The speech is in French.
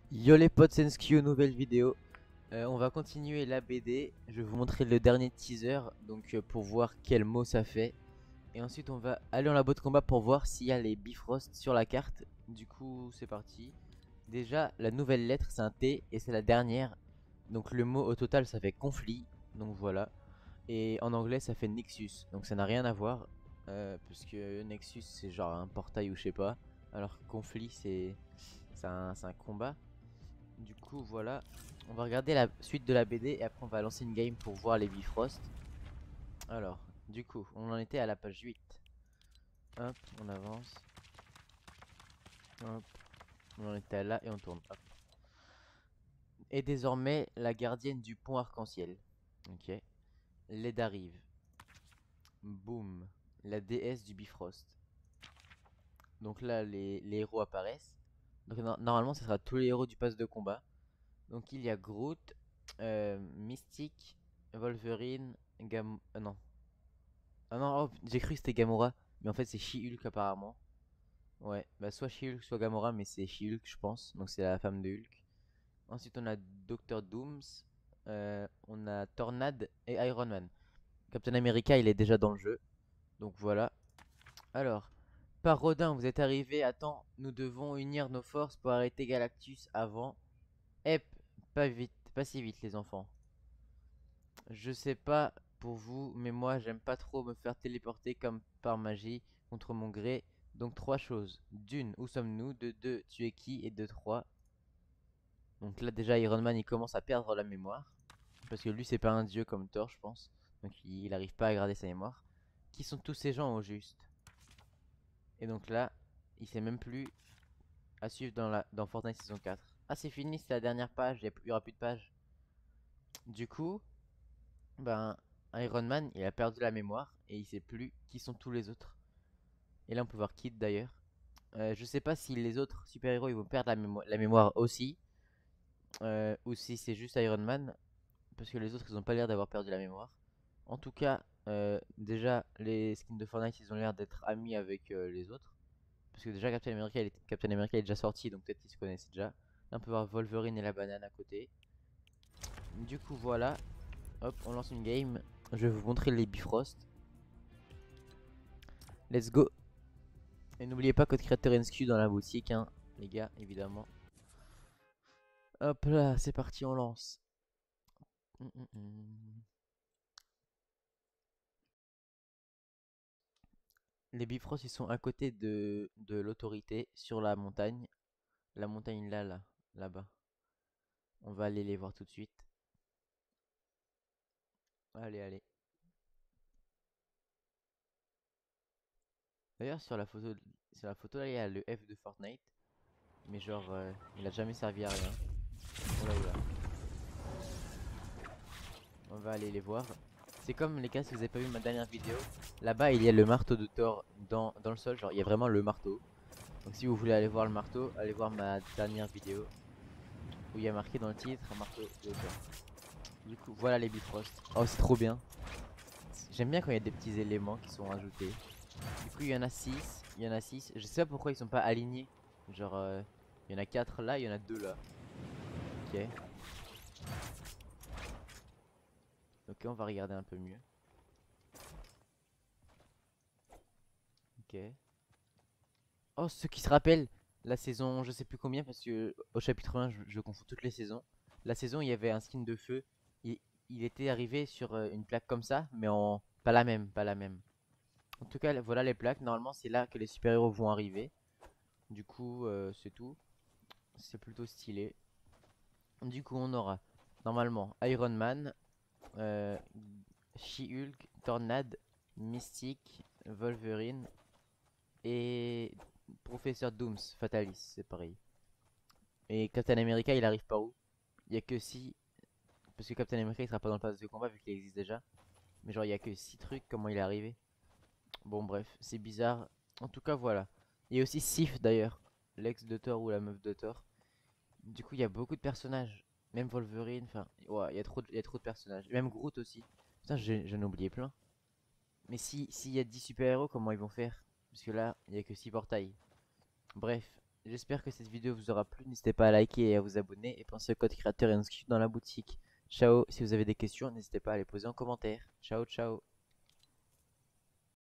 Yo les potes, Senskyou, nouvelle vidéo. On va continuer la BD. Je vais vous montrer le dernier teaser donc pour voir quel mot ça fait. Et ensuite on va aller en labo de combat pour voir s'il y a les Bifrost sur la carte. Du coup c'est parti. Déjà la nouvelle lettre c'est un T et c'est la dernière. Donc le mot au total ça fait conflit. Donc voilà. Et en anglais ça fait Nexus. Donc ça n'a rien à voir. Puisque Nexus c'est genre un portail ou je sais pas. Alors que conflit c'est un combat. Du coup, voilà. On va regarder la suite de la BD et après on va lancer une game pour voir les Bifrost. Alors, du coup, on en était à la page 8. Hop, on avance. Hop, on en était là et on tourne. Hop. Et désormais, la gardienne du pont arc-en-ciel. Ok. L'aide arrive. Boum. La déesse du Bifrost. Donc là, les héros apparaissent. Donc normalement, ce sera tous les héros du pass de combat. Donc il y a Groot, Mystique, Wolverine, non. Ah non, oh, j'ai cru que c'était Gamora, mais en fait c'est She-Hulk apparemment. Ouais, bah soit She-Hulk, soit Gamora, mais c'est She-Hulk je pense, donc c'est la femme de Hulk. Ensuite on a Doctor Dooms, on a Tornade et Iron Man. Captain America il est déjà dans le jeu, donc voilà. Alors, par Rodin, vous êtes arrivé à temps, nous devons unir nos forces pour arrêter Galactus avant. Hep, pas vite, pas si vite les enfants. Je sais pas pour vous, mais moi j'aime pas trop me faire téléporter comme par magie contre mon gré. Donc trois choses. D'une, où sommes-nous? De deux, tu es qui? Et de trois. Donc là déjà Iron Man il commence à perdre la mémoire. Parce que lui c'est pas un dieu comme Thor je pense. Donc il arrive pas à garder sa mémoire. Qui sont tous ces gens au juste? Et donc là, il sait même plus à suivre dans Fortnite saison 4. Ah c'est fini, c'est la dernière page, il y aura plus de page. Du coup, ben, Iron Man, il a perdu la mémoire et il sait plus qui sont tous les autres. Et là, on peut voir Kid d'ailleurs. Je sais pas si les autres super-héros ils vont perdre la mémoire aussi, ou si c'est juste Iron Man, parce que les autres ils ont pas l'air d'avoir perdu la mémoire. En tout cas, déjà les skins de Fortnite ils ont l'air d'être amis avec les autres, parce que déjà Captain America est déjà sorti, donc peut-être qu'ils se connaissent déjà. Là, on peut voir Wolverine et la banane à côté. Du coup, voilà. Hop, on lance une game. Je vais vous montrer les Bifrost. Let's go. Et n'oubliez pas code créateur NSQ dans la boutique, hein, les gars, évidemment. Hop là, c'est parti, on lance. Hum, hum, hum. Les Bifrost, ils sont à côté de l'autorité, sur la montagne. La montagne là, là-bas. On va aller les voir tout de suite. Allez, allez. D'ailleurs, sur la photo là, il y a le F de Fortnite. Mais genre, il a jamais servi à rien. Oula, oula. On va aller les voir. C'est comme les gars, si vous avez pas vu ma dernière vidéo, là-bas il y a le marteau de Thor dans le sol, genre il y a vraiment le marteau. Donc si vous voulez aller voir le marteau, allez voir ma dernière vidéo où il y a marqué dans le titre un marteau de Thor. Du coup, voilà les Bifrost. Oh, c'est trop bien. J'aime bien quand il y a des petits éléments qui sont ajoutés. Du coup, il y en a 6, il y en a 6. Je sais pas pourquoi ils sont pas alignés. Genre, il y en a 4 là, il y en a 2 là. Ok. Ok, on va regarder un peu mieux. Ok. Oh, ceux qui se rappellent, la saison, je sais plus combien, parce que au chapitre 1, je confonds toutes les saisons. La saison, il y avait un skin de feu. Il, il était arrivé sur une plaque comme ça, mais en. Pas la même, pas la même. En tout cas, voilà les plaques. Normalement, c'est là que les super-héros vont arriver. Du coup, c'est tout. C'est plutôt stylé. Du coup, on aura normalement Iron Man, euh, She-Hulk, Tornade, Mystique, Wolverine et Professeur Dooms, Fatalis, c'est pareil. Et Captain America, il arrive par où? Il y a que si. Parce que Captain America, il sera pas dans le pass de combat vu qu'il existe déjà. Mais genre, il y a que 6 trucs, comment il est arrivé? Bon, bref, c'est bizarre. En tout cas, voilà. Il y a aussi Sif d'ailleurs, l'ex de Thor ou la meuf de Thor. Du coup, il y a beaucoup de personnages. Même Wolverine, enfin, ouais, il y a trop de personnages. Même Groot aussi. Putain, j'en ai oublié plein. Mais si s'il y a 10 super-héros, comment ils vont faire? Parce que là, il y a que 6 portails. Bref, J'espère que cette vidéo vous aura plu. N'hésitez pas à liker et à vous abonner. Et pensez au code créateur et inscrit dans la boutique. Ciao. Si vous avez des questions, n'hésitez pas à les poser en commentaire. Ciao, ciao.